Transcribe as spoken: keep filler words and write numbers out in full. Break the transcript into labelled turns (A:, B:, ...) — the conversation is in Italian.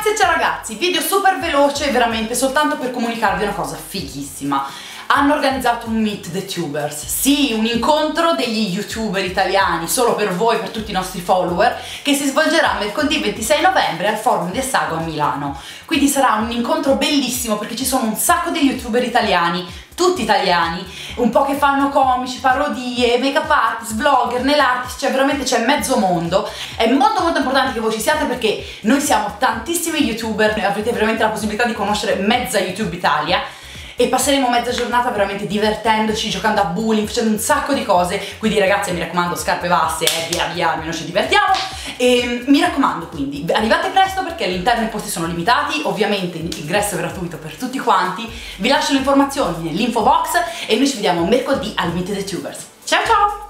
A: ragazze e ciao ragazzi, video super veloce veramente soltanto per comunicarvi una cosa fighissima. Hanno organizzato un Meet the Tubers, sì, un incontro degli youtuber italiani solo per voi, per tutti i nostri follower, che si svolgerà mercoledì ventisei novembre al Forum di Assago a Milano. Quindi sarà un incontro bellissimo perché ci sono un sacco di youtuber italiani, tutti italiani, un po' che fanno comici, parodie, make-up artist, vlogger, nail artist, cioè veramente c'è mezzo mondo. È molto molto importante che voi ci siate perché noi siamo tantissimi youtuber, avrete veramente la possibilità di conoscere mezza YouTube Italia e passeremo mezza giornata veramente divertendoci, giocando a bowling, facendo un sacco di cose. Quindi ragazzi, mi raccomando, scarpe basse, eh, via via, almeno ci divertiamo. E mi raccomando, quindi arrivate presto perché all'interno i posti sono limitati, ovviamente l'ingresso è gratuito per tutti quanti. Vi lascio le informazioni nell'info box e noi ci vediamo mercoledì al Meet the Tubers. Ciao ciao!